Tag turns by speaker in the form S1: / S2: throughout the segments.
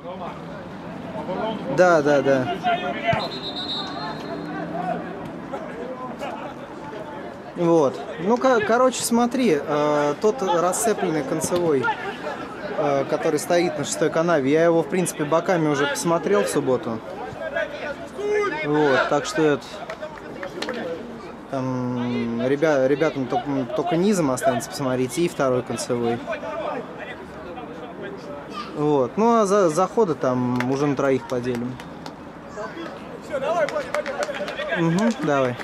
S1: Да, да, да. Вот. Ну, короче, смотри, тот расцепленный концевой, который стоит на шестой канаве, я его, в принципе, боками уже посмотрел в субботу. Вот, так что это... Там, ребятам только низом останется посмотреть, и второй концевой. Вот. Ну, а заходы там уже на троих поделим.
S2: Все, давай, пойдем.
S1: Угу, давай.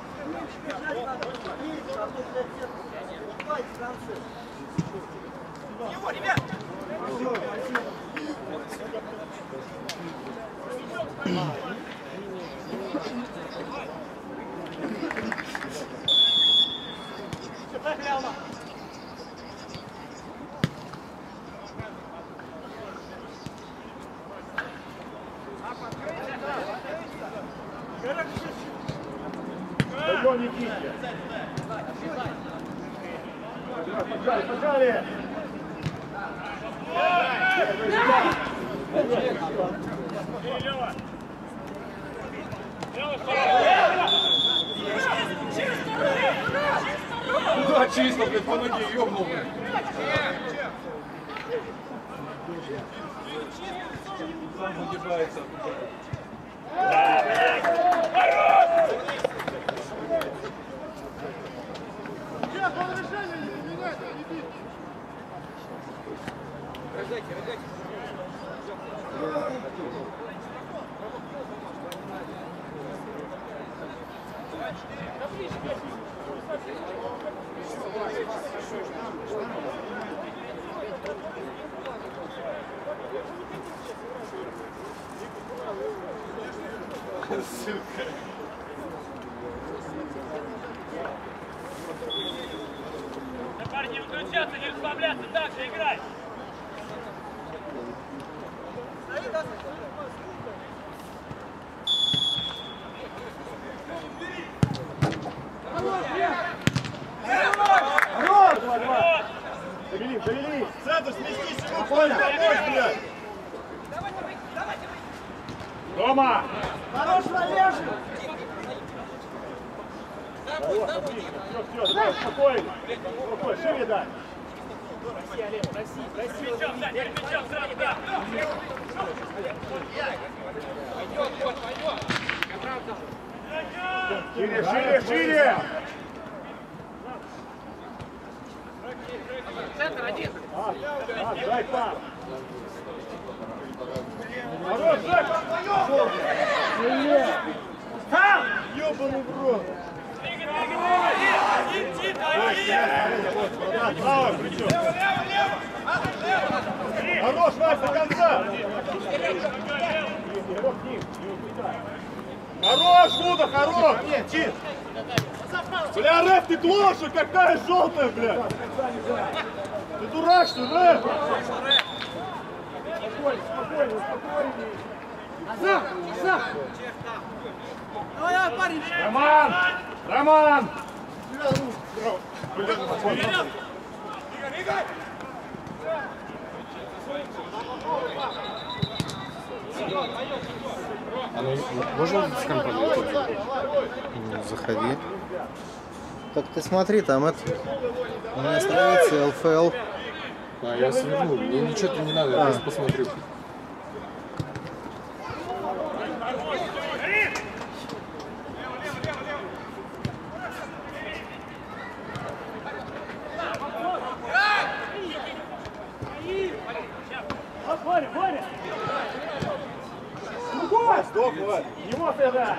S2: Погнали! Куда чисто, блядь, по ноге ёбнул, блядь. Сам загибается.
S3: Парни, не выключаться, не расслабляться, так же играть.
S2: Шевели! Центр, сместись! Спокойно! Помочь, блядь! Рома! Хорош, Олежек! Все, давай, спокойно! Спокойно, шире дай! Проси, Олег, проси!
S3: Мячом, да, мячом, сразу, да!
S2: Пойдет! Шире!
S3: Центр один!
S2: Дай пас! Хорош, Жек! Там! Ёбаный в рот! Право, причем! Хорош, Вась, до конца! Хорош, Луда, хорош! Нет, Тин! Бля, Рэф, ты лошадь какая желтая, бля! Ты дурак, что ли, Рэф? Спокойно. Назад!
S3: Давай, парень!
S2: Роман!
S1: Можно с компанией? Заходи. Так ты смотри, там это... У меня страница ЛФЛ.
S4: А, я свернул. Мне ничего не надо, я просто посмотрю.
S2: Стоп, вот! Ему сюда!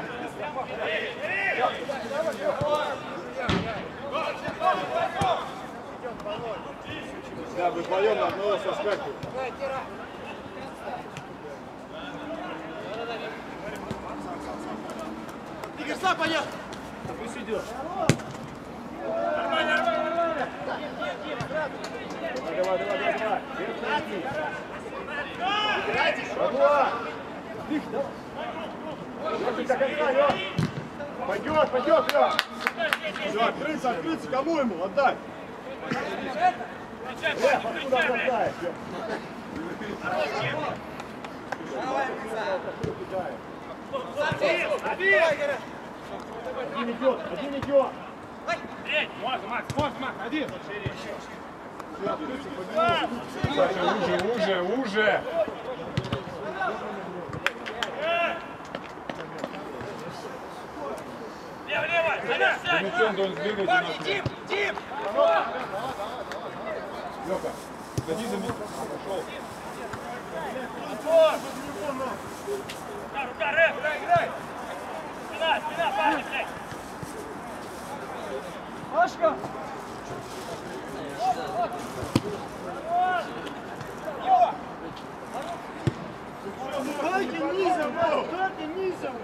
S2: Да, вы вдвоем на одного соскакиваете.
S3: Игорь, сам поехал!
S2: Пусть идет.
S3: Нормально!
S2: Давай. Пойдет, Лёш. Все, открыться, кому ему? Отдай. Откуда отдай? Один идет. Можно, Макс, один.
S4: Саша, уже.
S3: Лево, завершай!
S2: Дим! Лёка, сходи за меня. Пошел.
S3: Рука, рэп! Играй! Спина, парни, блядь!
S1: Пашка!
S2: Низом!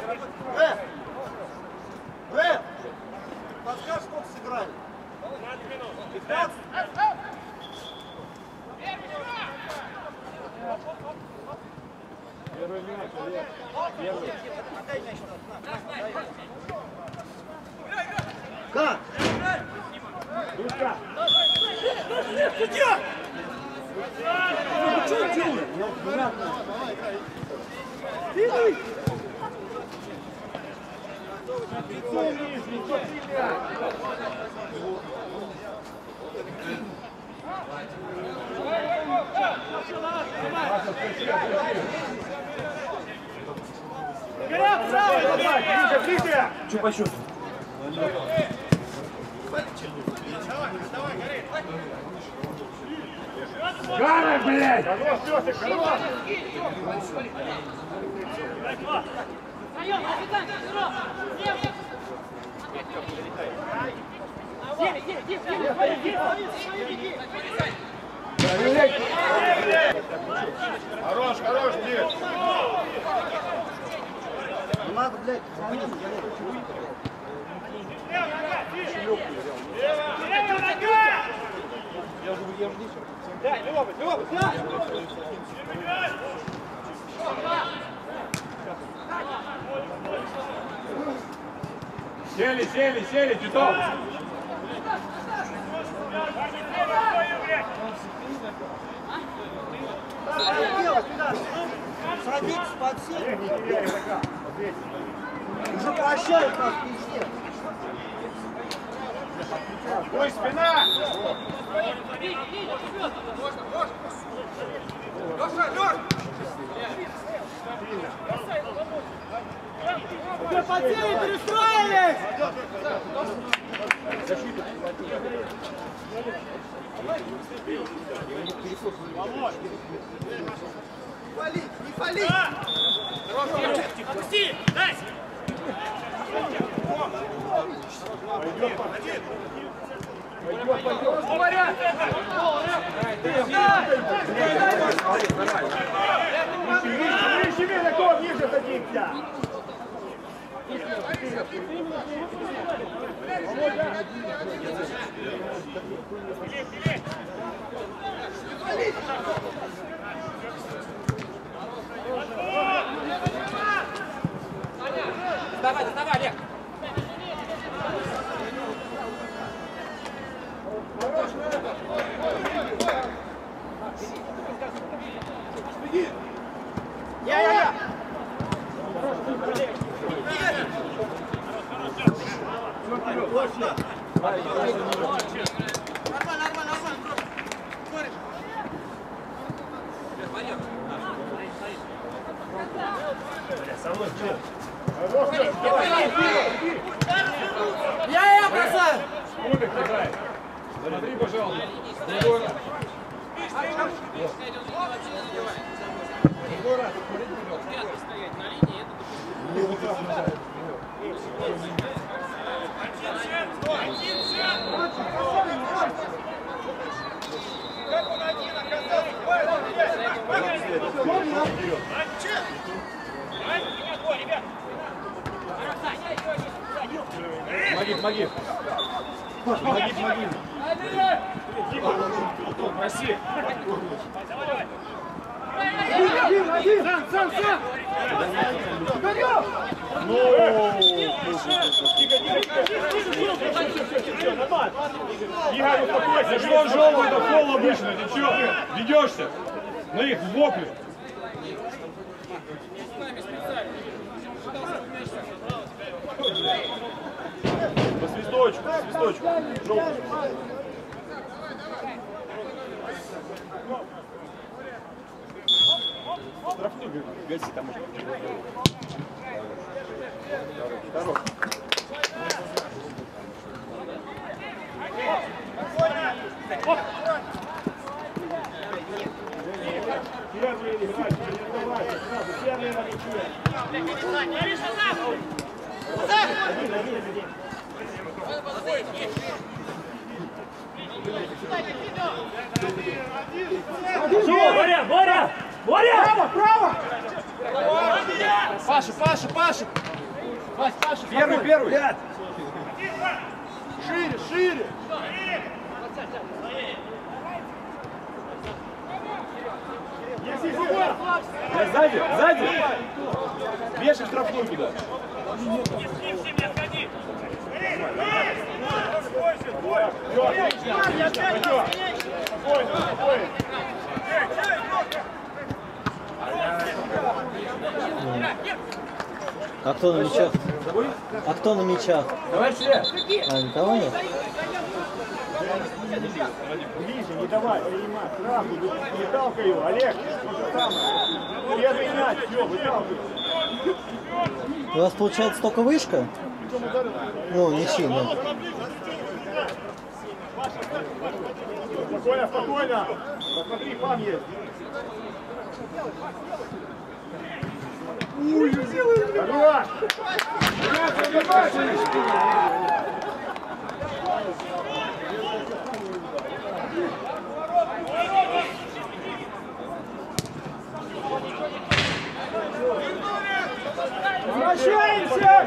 S1: Подскажешь, сколько сыграли?
S3: 15 минут.
S1: 15?
S2: Первый мяч, Олег. Первый.
S1: Как?
S2: Рука.
S1: Ну что делать?
S2: Лицо вниз, лицо стрелять. Ближе!
S1: Что по счету?
S2: Гара, блядь! Хорош, Лёсик, хорош! Хорош, Дим!
S1: Надо, блядь,
S2: Дай, Лёва, дай! Сели, Титов!
S1: садитесь под сеть. Уже прощают нас, пиздец.
S2: Ой, спина!
S1: Вы потери перестроились! Не пали!
S3: Отпусти! Дай!
S2: Выше, такого ниже садимся!
S3: Давай, Олег!
S1: Я! Я бросаю!
S2: Смотри, пожалуйста.
S3: Как он один оказался? Ребят!
S2: Помоги. Помоги. Проси.
S3: Давай!
S2: Сам! Тихо, нормально. Игорь, успокойся. Что желтый, это фол обычно. Ты что, ведешься? На их в вопле. По свисточку, свисточку. Желтый. Штрафную гаси там уже. Хорош. Первый играть, чередовать, сразу первый на мяче.
S3: Боря, Боря! Боря!
S2: Право, право!
S3: Паша, Паша, Паша! Паша, Паша!
S2: Первый, первый! Шире, шире! Есть, есть, есть! Сзади, сзади! Вешай штрафную туда!
S1: А кто на мячах? А кто на мячах?
S2: Давай все!
S1: А, никого нет?
S2: Ближе, не давай, принимай, сразу, не талкай его, Олег, то же самое. Первый мяч, все, выталкивай.
S1: У вас получается только вышка? Ну, мячи, да.
S2: Спокойно, спокойно. Посмотри, фан есть. Ой, хорош! Возвращаемся!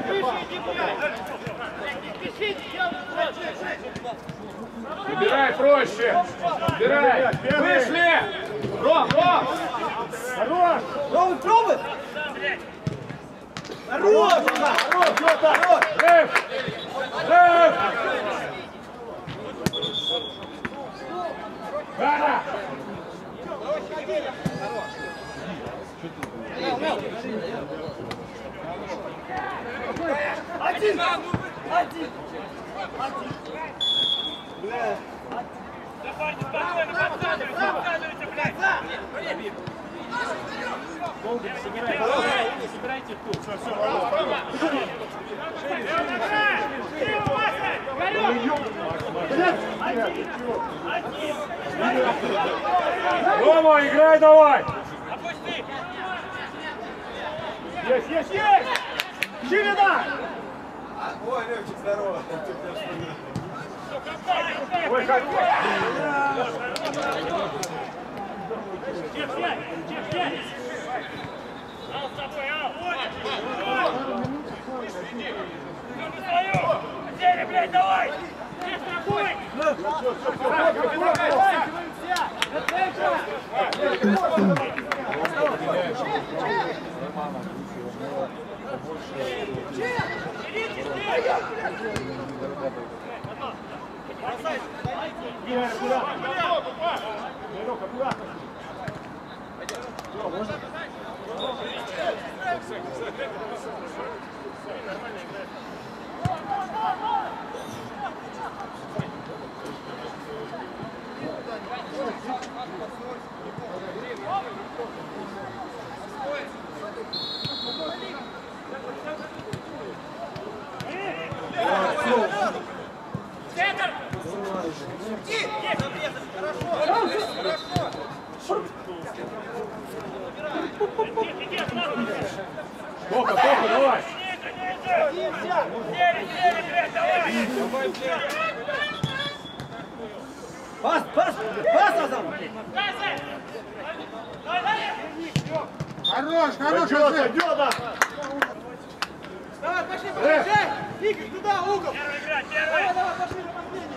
S4: Убирай проще! Убирай! Вышли! Ром, Ром!
S2: Хорош!
S1: Пробуй, пробуй! Хорош!
S2: Хорош, все так!
S4: Рэп! Рэп! Гара!
S3: Один! Один! Да, парни, спокойно, подсадывайте, блядь! Долго не собирайте тут.
S2: Все, все,
S4: Рома, играй давай!
S3: Опусти!
S2: Есть, есть, есть! Ширина! Ой, Левчик, здорово! Ой, как!
S3: Ал с тобой, Ал! Сели, блядь, давай! Здесь тобой!
S2: Игорь, аккуратно! Игорек, аккуратно! Все, можно?
S3: Центр!
S2: Тоха, Тоха, давай!
S3: Сели, блядь, давай!
S1: Пас, пас, пас, Азам!
S2: Хорош, хорош! Пойдет, да!
S5: Давай, пошли, пошли! Игорь, туда, угол!
S3: Первый играть, первый!
S5: Давай, давай, пошли на последний!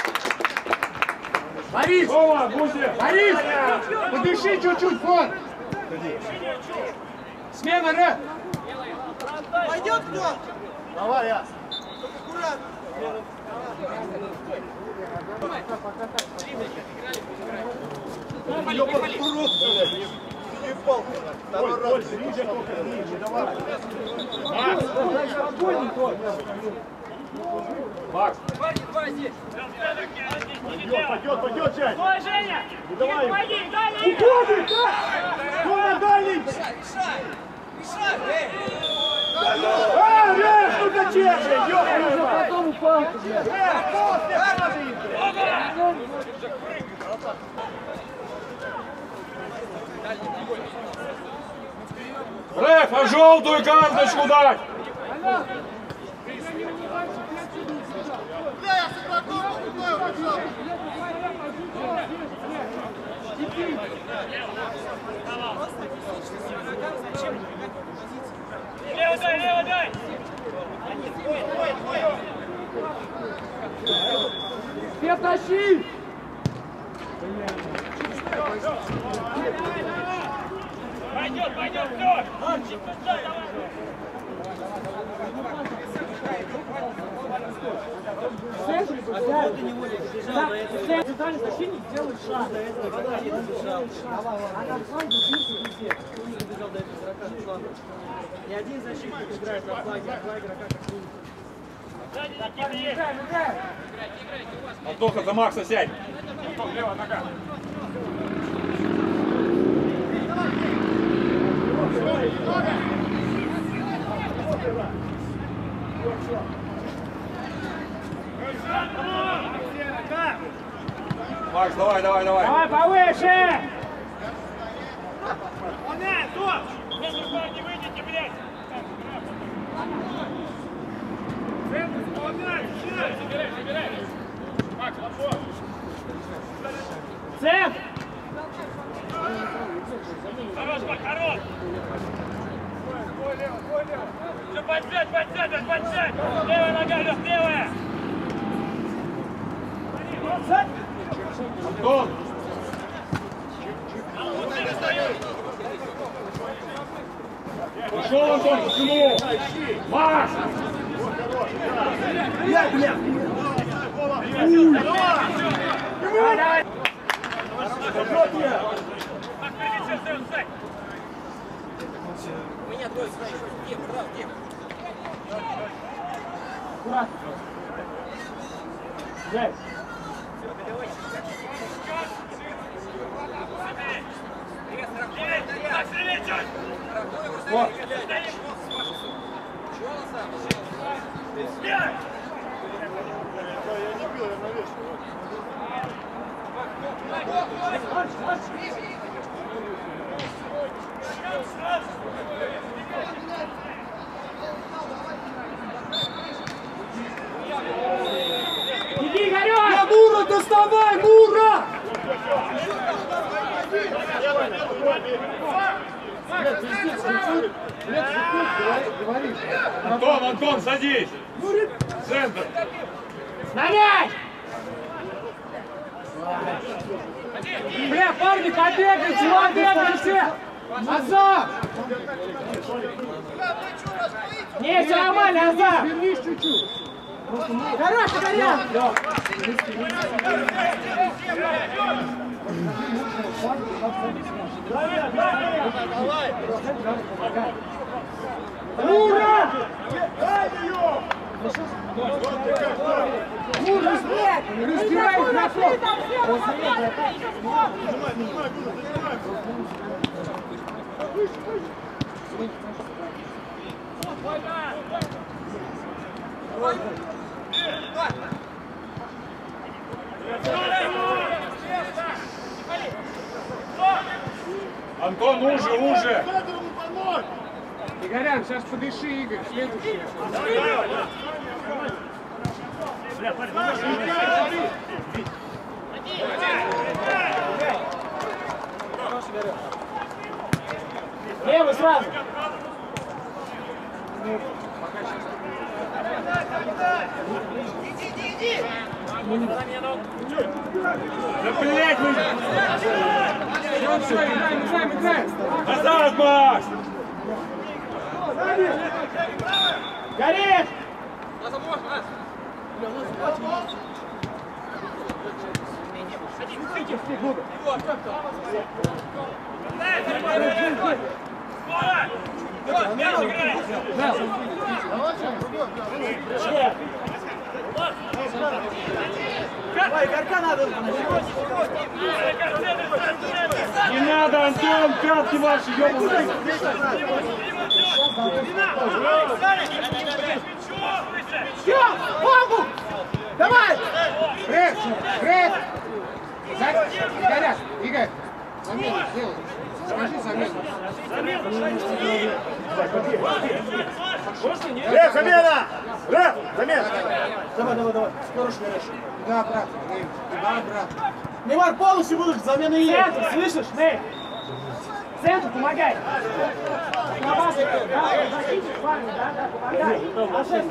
S2: Борис! Борис! Подыши чуть-чуть, вон!
S5: Смена, Рэп! Пойдет кто?
S2: Давай, я.
S5: Аккуратно.
S2: Макс! Пойдет, Жень!
S3: Стой, Женя!
S2: Давай!
S3: Уходи, дальний!
S2: Уходит, да! Кто на дальний? Реф, ну зачем же? Потом упал.
S4: Реф, а желтую карточку дать!
S3: Лево дай, лево дай!
S5: Все тащи!
S3: Пойдет, пойдет, все! Арчик, туда, давай!
S5: Центральный защитник делает шаг. А на фланге везде. Кто не добежал до этого игрока на флангу. Ни один защитник играет на флаге, а два игрока как минимум.
S4: Антоха, за Макса сядь! Антох, левая нога! Макс, давай, давай, давай!
S5: Давай повыше!
S3: Без рукой не выйдите, блядь! Забирай! Макс, подбор!
S5: Центр!
S3: Хорош, Макс, хорош! Все, подсядь! Левая нога, Лёх, левая!
S4: Антон! Пошел, Антон, потянул! Макс!
S5: Давай!
S3: Меня двое стоит. Где?
S5: Аккуратно. Взять.
S3: Вот.
S2: Я не бил, я навешивал.
S5: Иди, Игорек! Мура, доставай, Мура!
S4: Антон, садись! Центр!
S5: На мяч! Бля, парни, побегайте! Назад! Не, все нормально, Азар! Вернись чуть-чуть! Хорош, Игорек!
S2: Давай!
S5: Ура!
S2: Дай ее!
S5: Ура, снег! Разбирай игроков!
S4: Антон, уже!
S5: Игорян, сейчас подыши, Игорь, следующий. Левый сразу.
S3: Иди!
S4: Да блять, мы...
S5: Все, играем.
S2: Горит!
S5: Давай, Игорька надо.
S2: Не надо, Антон, пятки ваши, ёбаные!
S5: Все, помогу! Давай!
S6: Пресс! Пресс! Игорь! Игорь! Замену сделай! Скажи замену!
S2: Рэп, замена! Рэп, замена!
S5: Давай. Хороший решение.
S6: Туда обратно, Нейм. Туда обратно.
S5: Неймар, полностью будешь замены есть. Центр, слышишь, Ней? Центр, помогай. На вас, да, защитник, парни, да, помогай.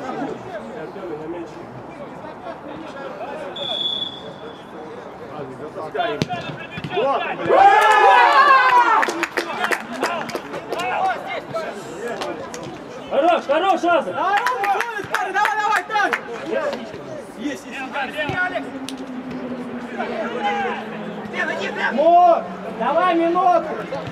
S3: Хорош, хорош, Аза!
S5: Давай, парни, давай, так! Есть.
S2: Мор!
S5: Давай минуту!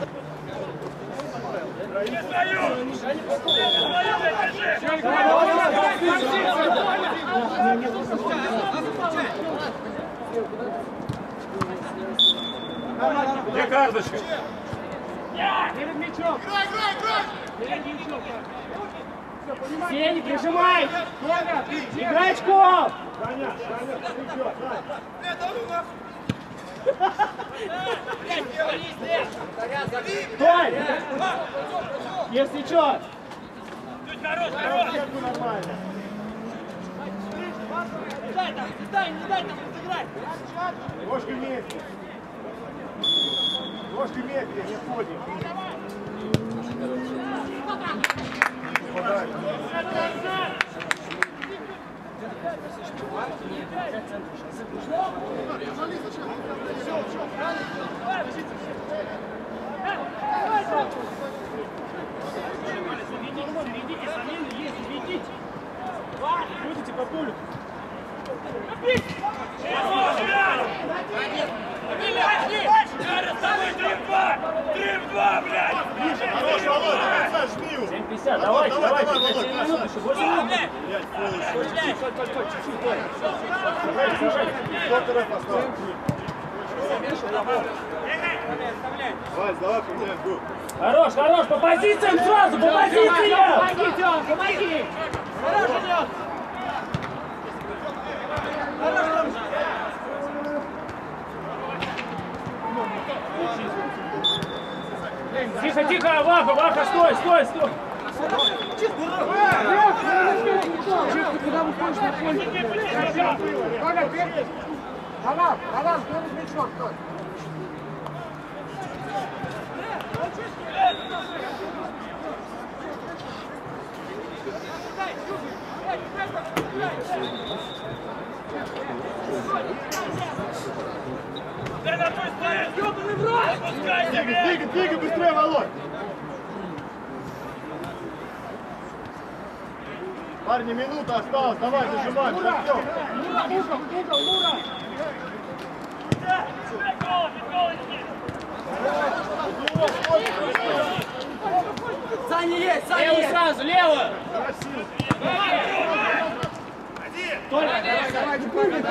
S2: Где карточка?
S5: Перед мячом! Перед мячом! Сеня, прижимай! Играй очков! Стой! Если что! Не дай там разыграть!
S2: Ножки вместе. Ножки вместе, не входим. Будете по полю. Хорош, Володя, жми его.
S3: 7:50, давайте, 7 минут, еще 8 минут.
S2: Вась, давай поменяем дух.
S3: Хорош, хорош, по позициям сразу, по позициям!
S5: Помоги, Тём, помоги! Хорош идёт!
S3: Тихо, тихо, Ваха, стой!
S6: Куда выходишь на поле? Коля, вперед! Алан, кто с мячом? Кто?
S2: Двигай, быстрее, Володь! Парни, минута осталась, давай, зажимай, Артём!
S5: Угол! Саня есть!
S3: Лево сразу, лево!
S5: Толя, давай, не прыгай!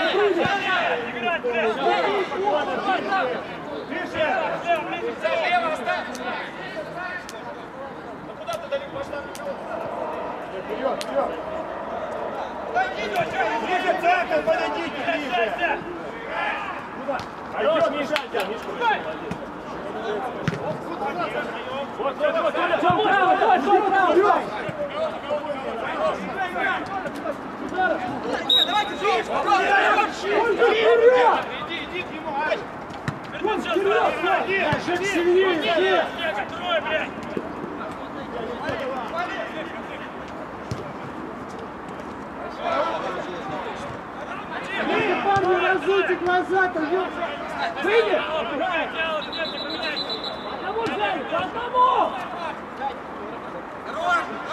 S2: Вперед! Ближе центр, подойдите, ближе!
S3: Хорош, Миша! Вот, Толя,
S5: Тём, право, давай, Тём, право! Давайте,
S3: Иди к нему, Ась! Живи, сильнее! Трое, блядь!
S5: Парни, разуйте глаза, там выйди! Одного взяли, одного!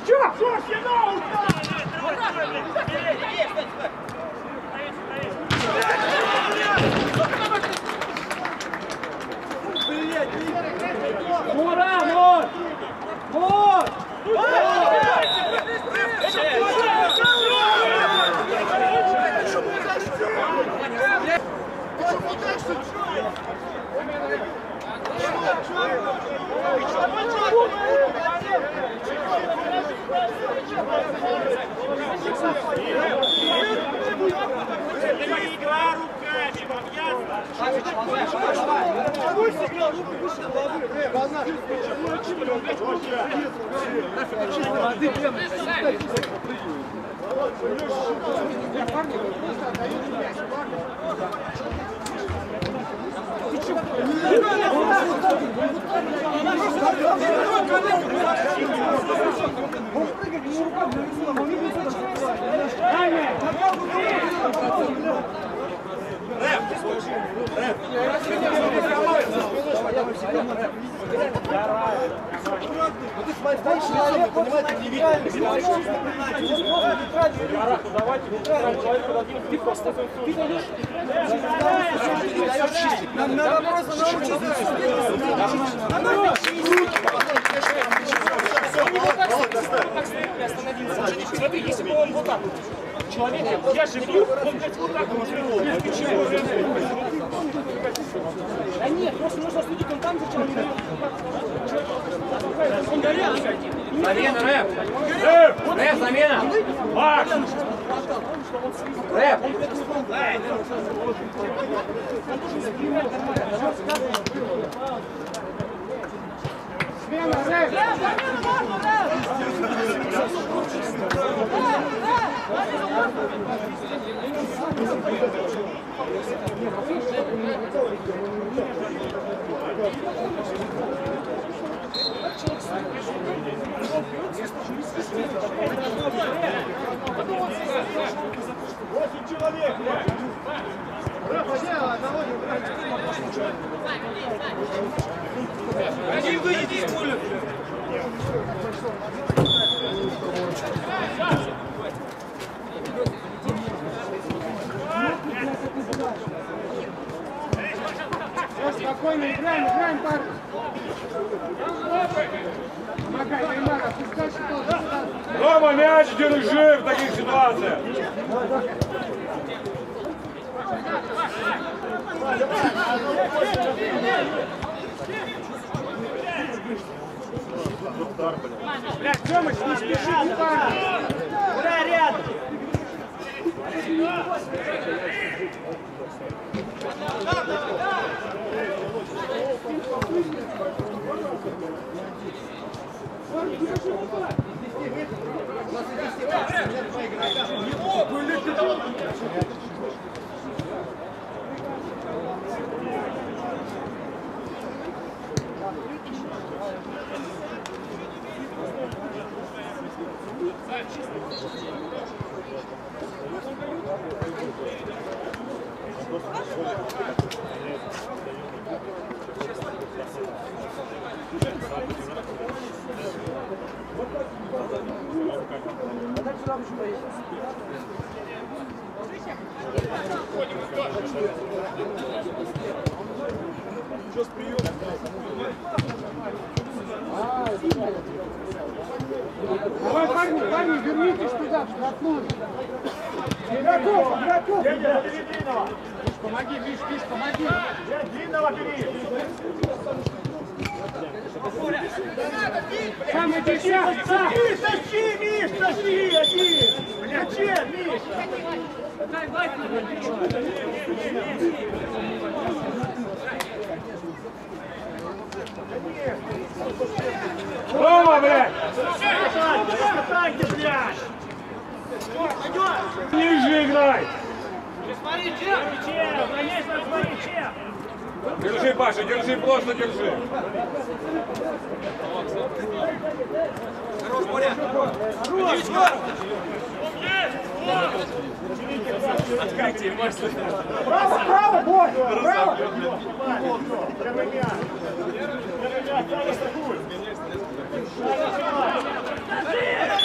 S5: Ура, вот! Вот!
S3: Игра руками, вам ясно? Смотри, если бы он вот так вот, человек, я же бью, он блядь вот так вот живет.
S5: Да нет, просто нужно судить, он там зачем не
S3: Замена, рэп! Рэп! Рэп, замена! Макс! Рэп! Один выйди из поля!
S6: Спокойно, играем, парни. Помогай, Неймар, опускай что-то.
S2: Рома, мяч держи в таких ситуациях.
S6: Блядь, Тёмыч, не спеши, не парни.
S5: Ура, рядом!
S6: Давай, парни, вернитесь туда, вплотную. Игроков! Миш, помоги, Миш, помоги.
S2: Длинного бери.
S6: Сам иди, сам!
S2: Тащи, Миш, тащи, один. Зачем, Миш? Рома, блядь!
S3: Катайте, блядь!
S2: Ниже играй!
S3: Смотри, чем? Конечно, смотри, чем?
S2: Держи, Паша, держи, просто держи.
S3: Хорош, Боря! Открытие, мастер!
S6: Право, бой! Право!
S2: Первый мяч. Первый мяч,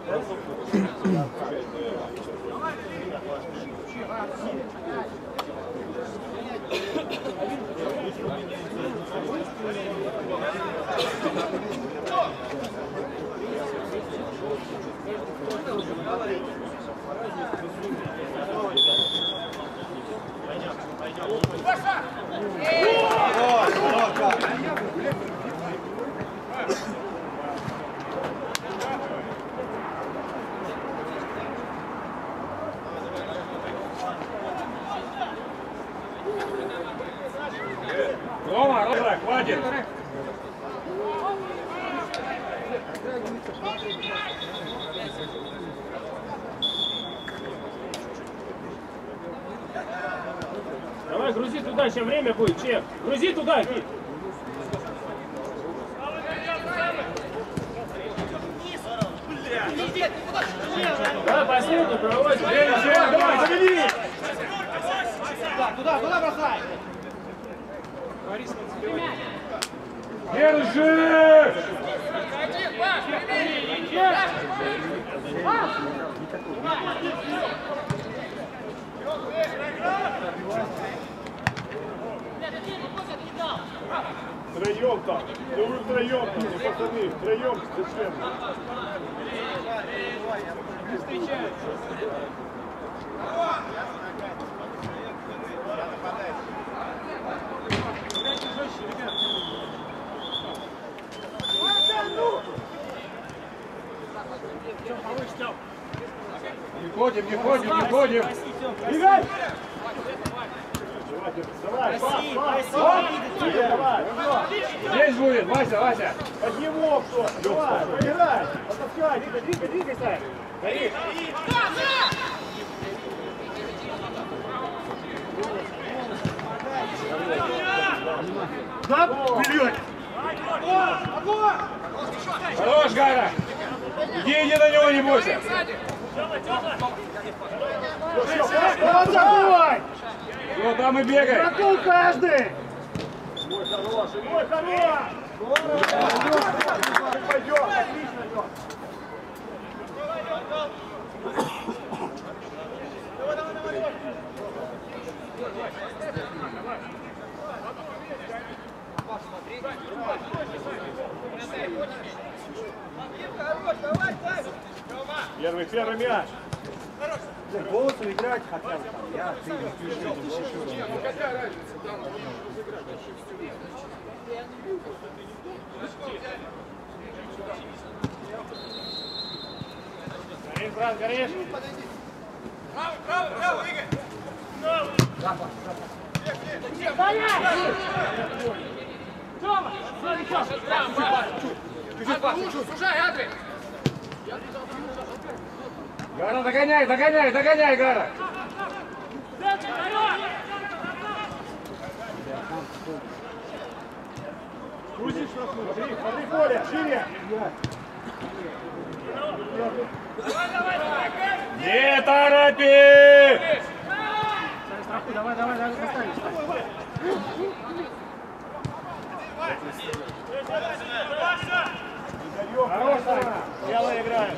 S3: Рома, Рома, хватит! Давай, грузи туда, сейчас время будет, чек. Грузи туда, Кит. Давай, последний, проводим. Давай, завели!
S5: Туда бросай!
S3: Держи!
S2: Втроем там, да вы втроем там, не пацаны, втроем зачем?
S3: Не ходим, не ходим, не ходим!
S2: Бегай! Давай, давай!
S3: Здесь будет, Вася, Вася!
S2: Под него кто? Давай, играй! Потаскай, двигайся! Гори! Да, блядь!
S3: Хорош, Гара! Иди на него, не бойся!
S2: Давай!
S3: Вот там и бегай!
S2: Прокол каждый! Мой хороший, мой хороший! Пойдем, отлично идем! Первый мяч!
S1: Голосом играть хотя бы там. Я, ты,
S4: Какая разница, там
S2: Горишь, брат, горишь!
S6: Право, Игорь!
S5: Тёма!
S6: Сужай, Андрей!
S3: Гара, догоняй, догоняй, догоняй, Гара!
S2: Грузи, смотри, поле, шире!
S3: Не торопи!
S5: Давай, поставишь.
S2: Хорошая! Белая играешь!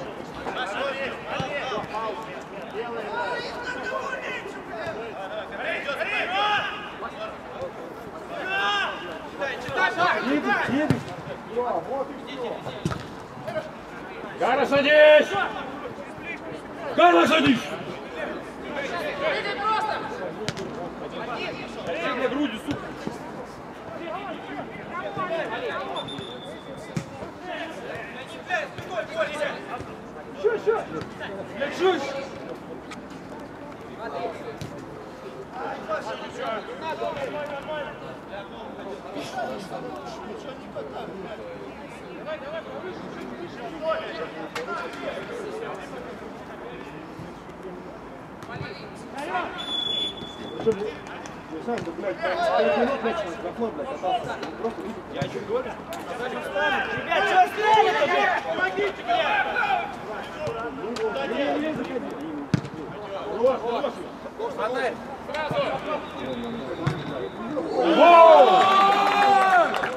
S3: Гара, садись! Гара, садись!
S6: Иди
S3: Грудью, сука!
S5: Ребят, что стреляете? Помогите, блядь!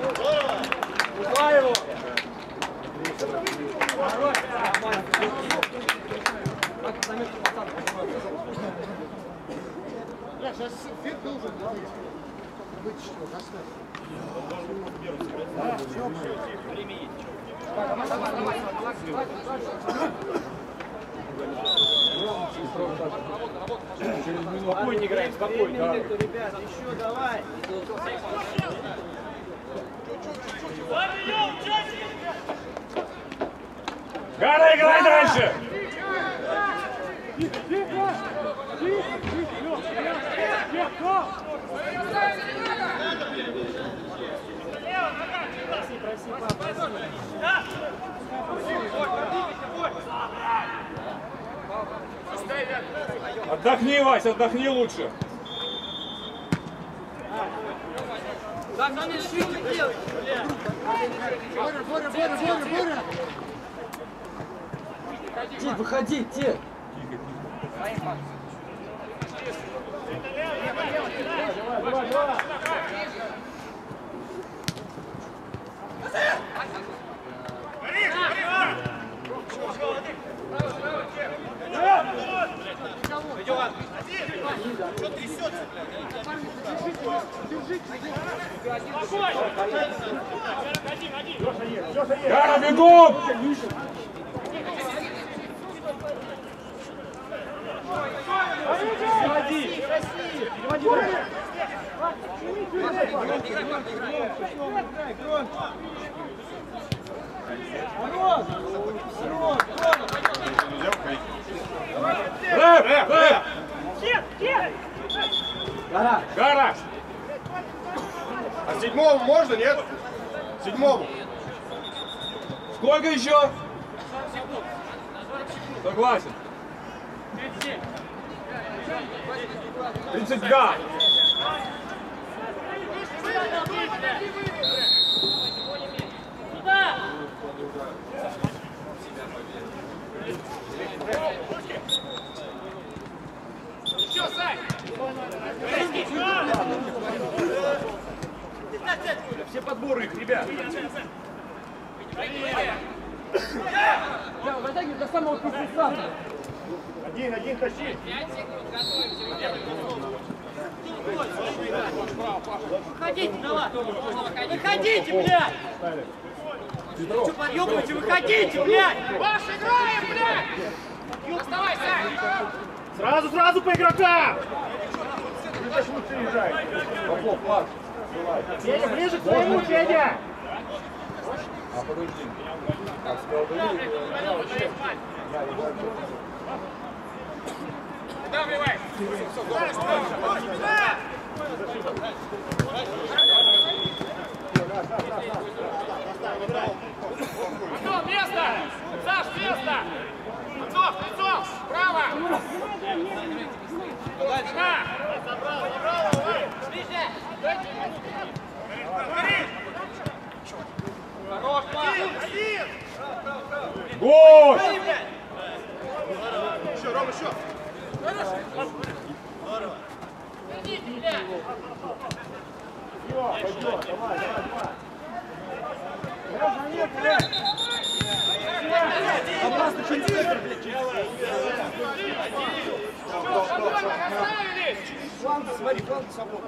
S3: Воу!
S6: свет должен быть. Вычислил, доставь.
S3: Спокойно играем, спокойно.
S5: Ребят, еще давай.
S3: Гара, играй дальше! Отдохни, Вась, отдохни лучше.
S6: Боря!
S5: Ти, выходи, Ти.
S3: Гара, бегом! Рэп! Гара!
S2: А седьмому можно, нет? Седьмому.
S3: Сколько еще? Согласен. 32.
S2: Все подборы их, ребят.
S5: Да, в атаке до самого конца.
S2: Один, тащи.
S5: Выходите, давай. Выходите, блядь. Что подъебываете? Выходите, блядь. Ваш играем, блядь. Оставайся.
S2: Сразу по игрокам! Лучше езжай. Попов, пас.
S6: Федя, ближе к твоему, Федя!
S4: А подожди. Так, сказал,
S5: Антон, место! Саш, место! Антон, лицо! Право! Ближе! Хорош, один!
S3: Гол!
S2: Еще, Ром, еще.
S5: Идите, блядь!
S2: Пойдет, давай.
S6: Нет, блядь!
S5: Опасно, через центр, блядь!
S6: Фланг, смотри, фланг свободен.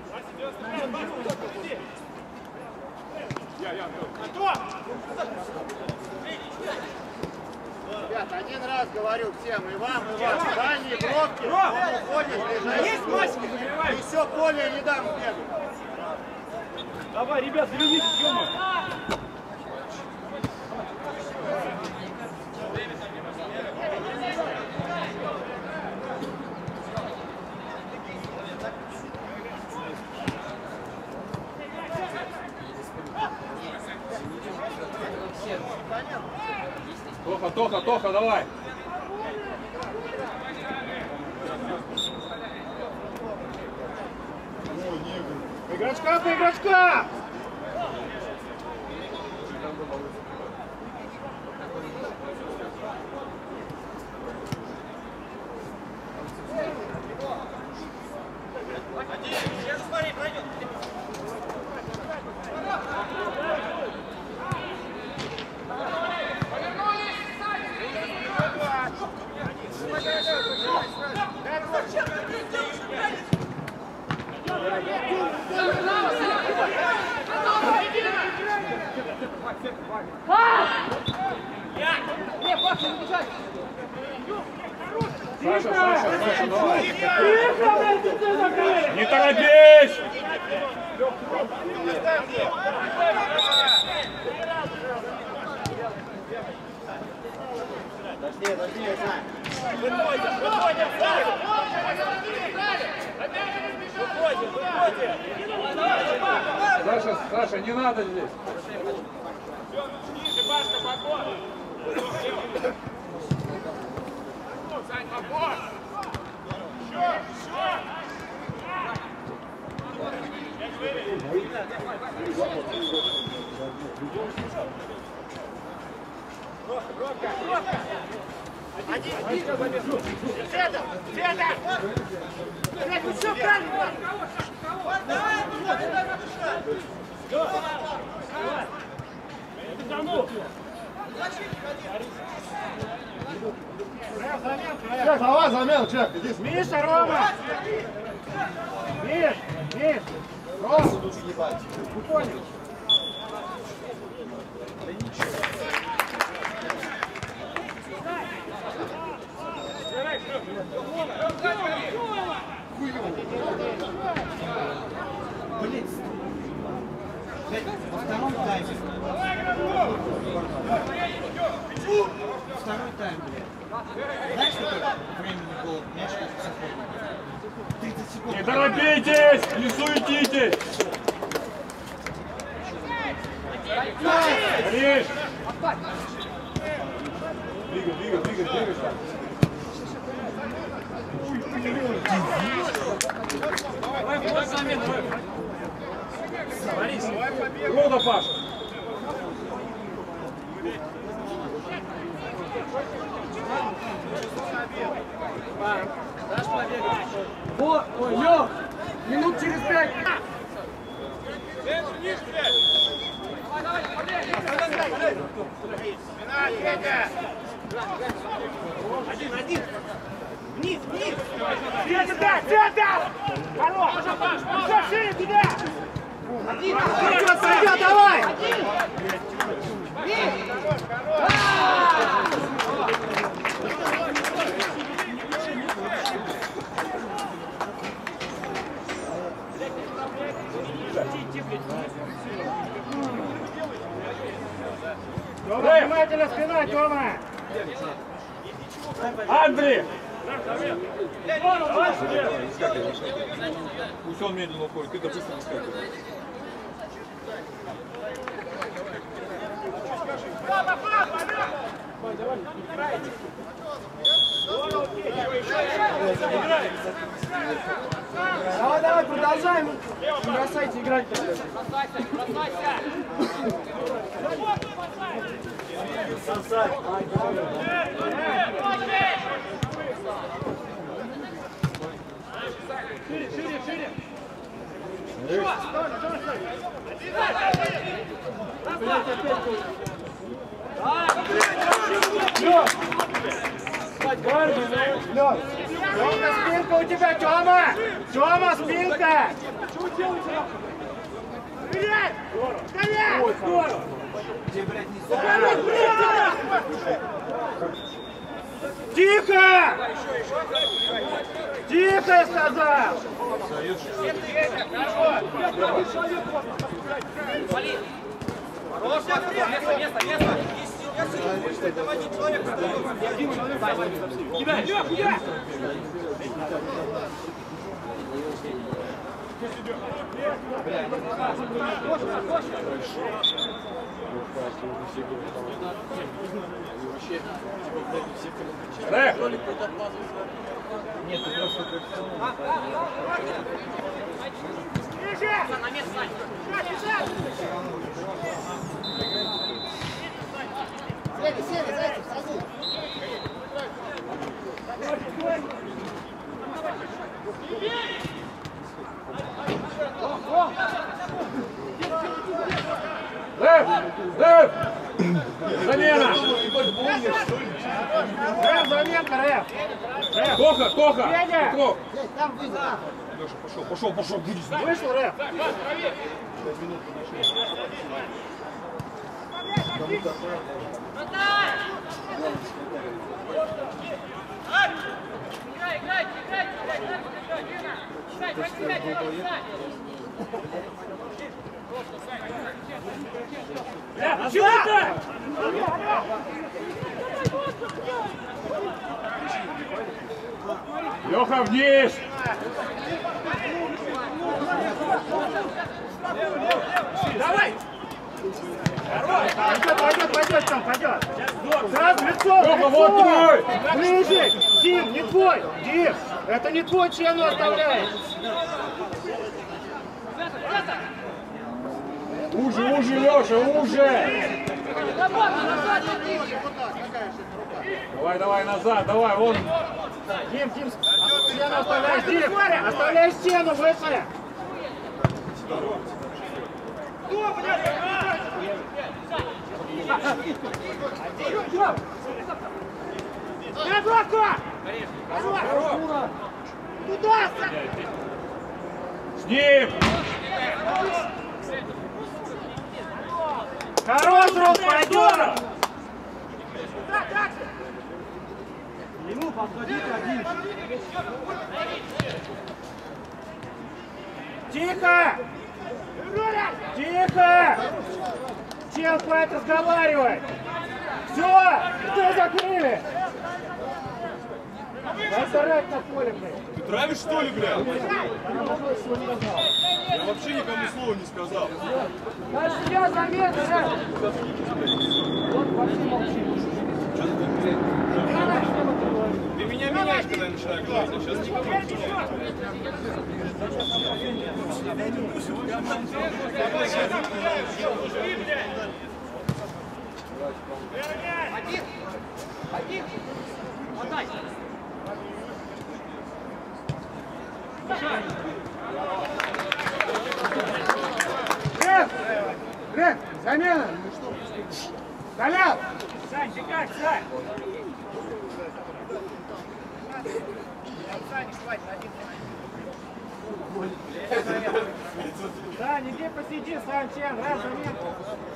S2: Ребята, один раз говорю всем, и вам, дальние бровки, уходишь, ближайший. И все, поле не дам бегать.
S3: Давай, ребят, верните съемок. Тоха, давай.
S2: По игрочка!
S3: Саша, давай. Не торопись!
S4: Саша, не надо здесь.
S2: Чек, давай замену, Чек, иди.
S6: Миша, Рома! Миш! Рома! Спокойно!
S1: Во втором тайме. Второй тайм, блядь. Знаешь, сколько времени было? Мяч 30 секунд.
S3: Не торопитесь, не суетитесь. Риш! Двигай. Давай, вот замену. Рода, Паш.
S5: Дашь побегать? Ой, Лёх! Минут через 5! Давай, побегай! Один! Вниз! Центр! Хорош! Еще шире туда! Один! Давай!
S6: Тёма, внимательно спина, Тёма!
S3: Андрей!
S4: Пусть он медленно уходит, ты быстро выскакиваешь.
S5: Давай, продолжаем! Не бросайте играть!
S6: Шире! Тёма, спинка у тебя, Тёма! Тёма, спинка! Стреляй! Стреляй! Здорово! Тихо! Тихо, я сказал!
S1: Нет, ты просто
S6: На место, Сань!
S7: Сели, Зайцев, сразу.
S3: Рэп! Замена!
S6: Рэп, заметка, Рэп!
S3: Тоха!
S6: Федя!
S3: Петров!
S7: Там выйди.
S4: Леша, пошел, будешь знать.
S6: Вышел, Рэп!
S2: Леха, вниз!
S3: Давай!
S6: Пойдет, там, пойдет. Сразу лицо,
S2: Леха, вот твой!
S6: Ближе! Дим, не твой! Дим, это не твой, чьяну оставляешь.
S2: Уже, Леша, уже! Давай, назад, давай, вон!
S6: Дим, стену оставляй, Дим! Оставляй стену выше! Туда!
S2: С ним!
S6: Хорош, Рус, пойдет!
S5: Ему подходите один.
S6: Тихо! Тихо! Чел хватит разговаривать! Все! Кто закрыли? Дай на поле, блядь!
S2: Ты травишь, что ли, блядь? Я вообще никому слова не сказал.
S6: Дальше я заметил, да? Вот вообще молчи.
S2: Ты меня меняешь, когда я начинаю говорить, а сейчас никому не слова.
S6: Глеб, замена! Толян!
S5: Сань, ты как, Сань?
S6: Да, нигде посиди, Сань, Чен, раз, заметку.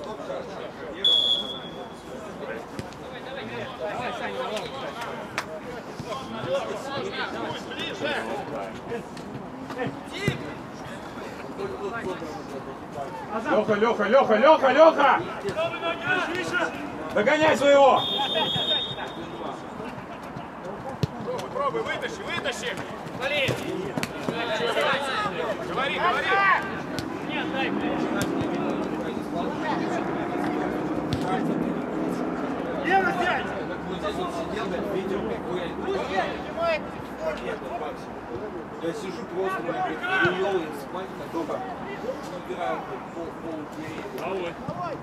S5: Давай, Сань, давай.
S2: Леха! Догоняй своего! Пробуй, вытащи! Говори! Нет, дай,
S8: Я сижу просто, хуёвый, спать дома. Убираю пол двери.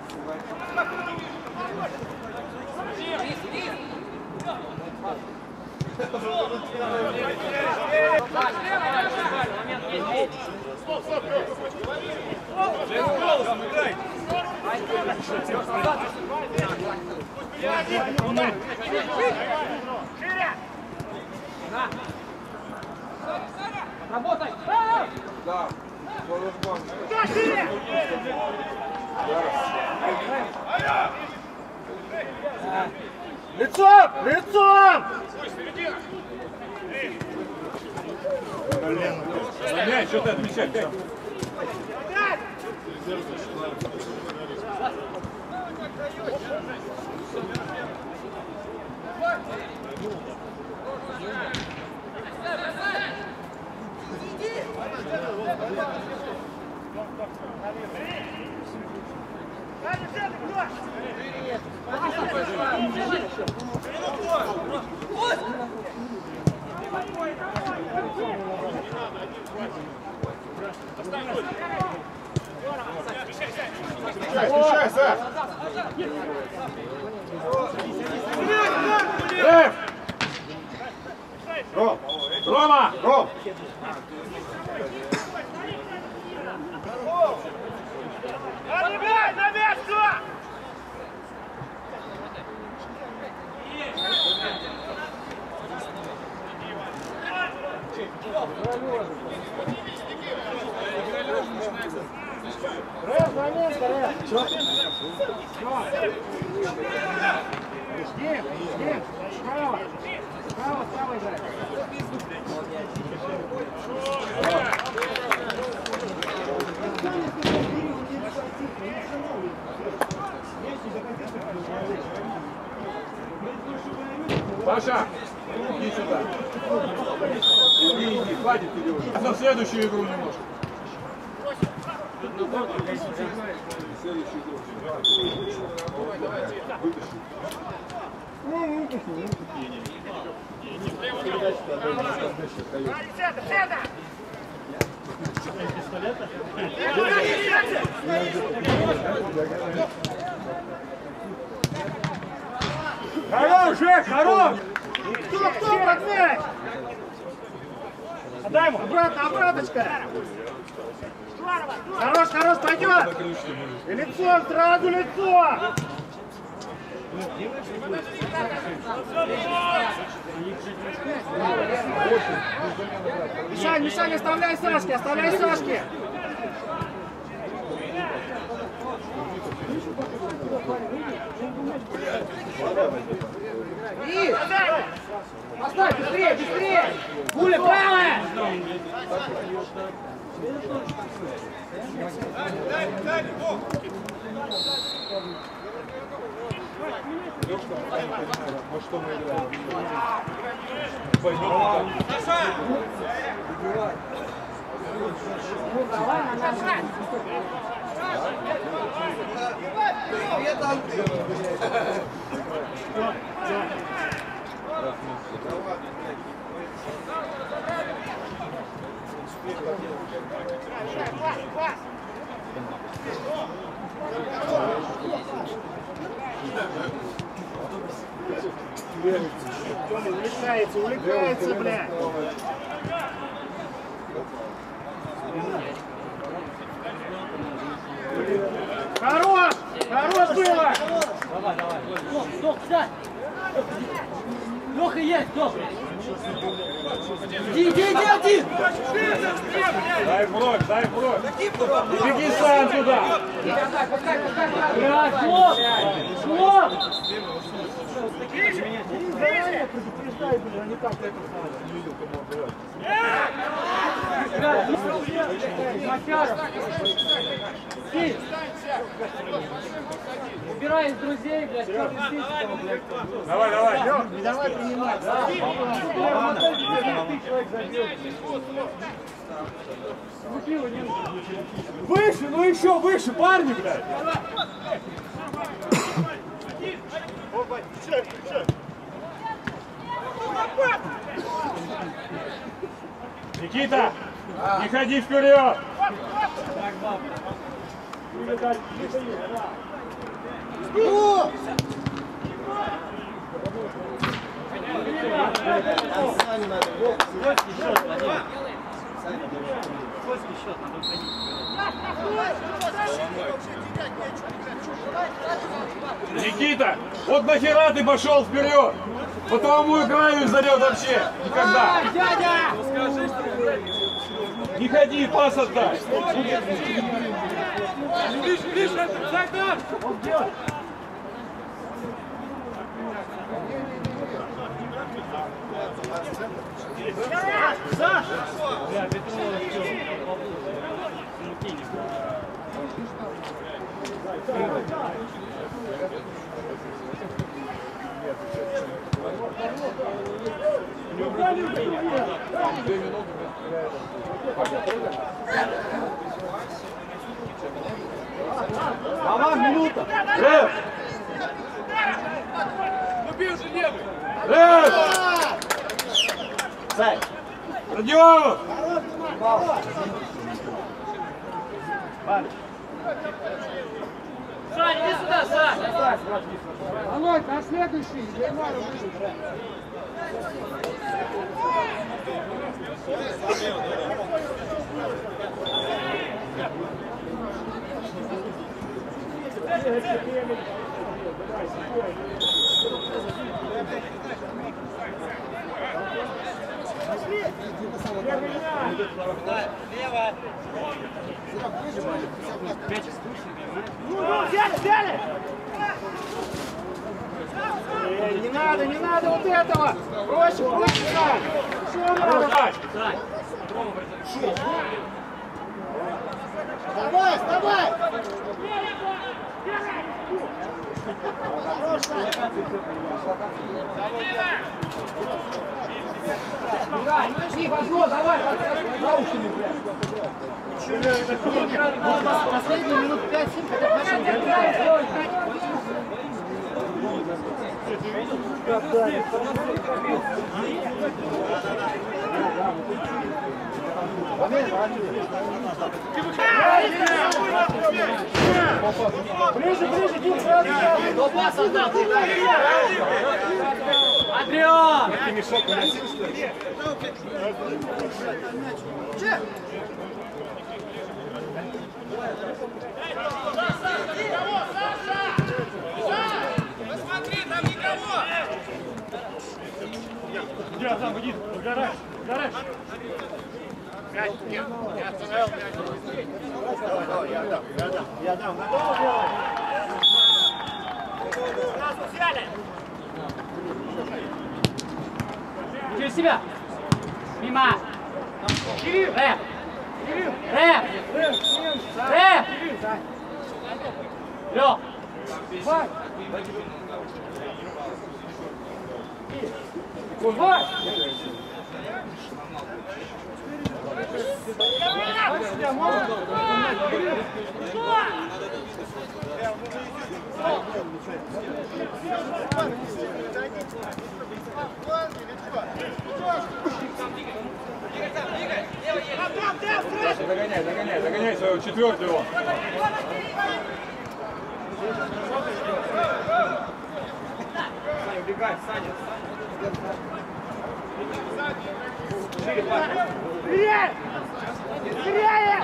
S5: Работай!
S8: Да.
S6: Лицом! Лицом!
S2: Мяч, что ты отмечаешь? Встречай, Саш! Рома! Ром!
S6: Отбегай на место! Рэп, на место, Рэп!
S5: Право играет.
S2: Паша, иди сюда. Иди, хватит тебе уже. На следующую игру немножко. Следующую игру.
S3: Хорош, Жек, хорош!
S6: Кто поднять?
S3: Отдай ему!
S6: Обратно, обраточка! Хорош, хорош, пойдет! И лицом, сразу лицо! Мишань, Мишань, оставляй Сашки, оставляй Сашки!
S5: И! Поставь, быстрее, быстрее! Пуля правая!
S2: Вот что мы играем.
S6: Увлекается, блядь! Хорош! Хорош было!
S5: Давай, давай. Док, сядь! Леха есть, Док! Иди, иди, иди, один!
S2: Дай бровь, дай бровь! И беги сам туда!
S5: Блядь, хлоп! Хлоп! Убирай из друзей, блядь, черный список, блядь.
S2: Давай, давай!
S6: Не давай принимать, да?
S3: Выше, ну еще выше, парни, блядь!
S2: Никита, не ходи вперед! Никита, вот нахера ты пошел вперед? По твоему краю зайдет вообще никогда. Не ходи, пас отдай.
S3: Давай, минута!
S2: Родионов!
S5: Сань, иди сюда, Сань!
S6: Алой, на следующий! Геймару выйдет.
S5: Ну, взяли, взяли!
S6: Не надо вот этого! Проще, Сань! Что надо?
S7: Давай, вставай!
S5: Возьму, давай, наушники, блядь.
S7: Последние минут 5-7
S5: Ближе, Дим, сразу.
S3: Адриан!
S6: Посмотри, там никого!
S3: Я там, иди, гараж.
S6: Нет, не остановил мяч. Я дам. Сразу взяли!
S5: Через себя. Мимо. Рэп. Рэп. Рэп. Лёг. Курва.
S2: Догоняй своего четвертого.
S3: Убегай, Саня.
S6: Быстрее! Быстрее!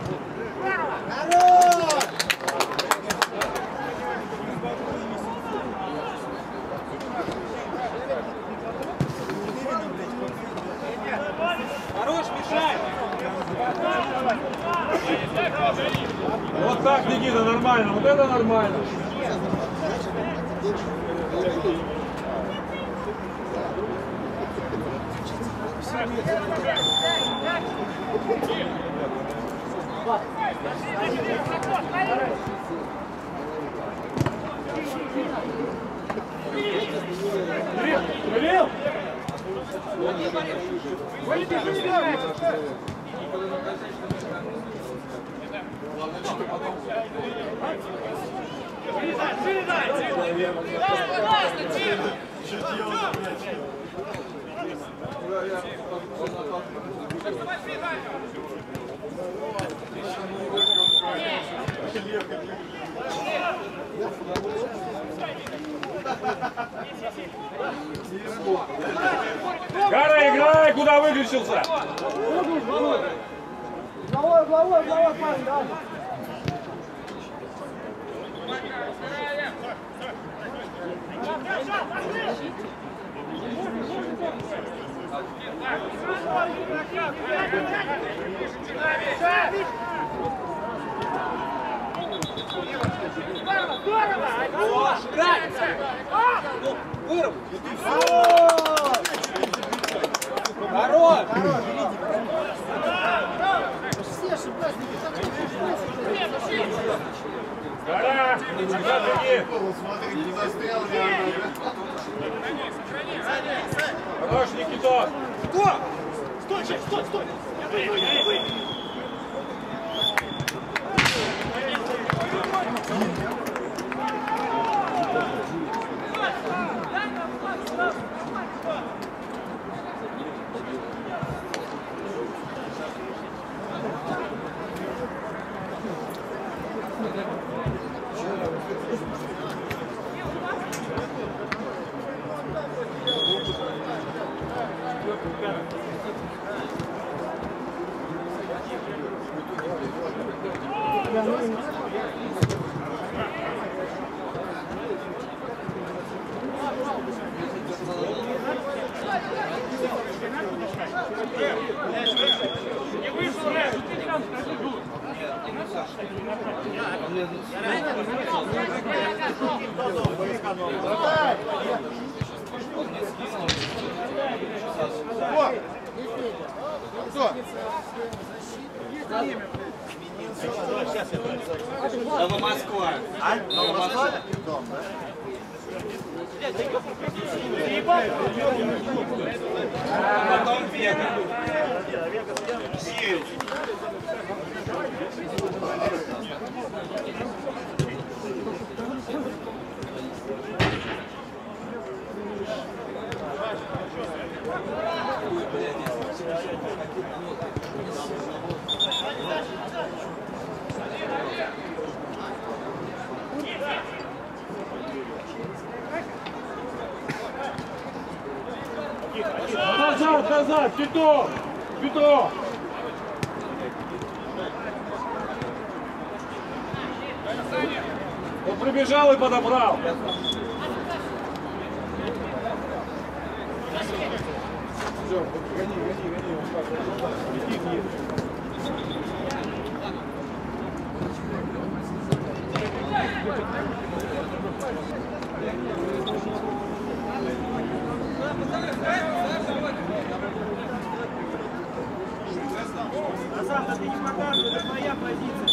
S3: Хорош, мешай!
S2: Вот так, Никита, нормально. Вот это нормально.
S5: Кирилл!
S2: Гара, играй, куда выключился?
S5: Головой, парень, давай.
S3: Хорош!
S7: Все ошибаются.
S2: Гара, куда беги? Хорош, Никита.
S6: Стой!
S7: Давай!
S8: Новомосква. А? Новомосква? Потом Вега. Сил.
S3: Назад, назад, Титов! Петров! Он прибежал и подобрал. Все, гони, гони.
S5: Назад, ты не показывай, это твоя позиция.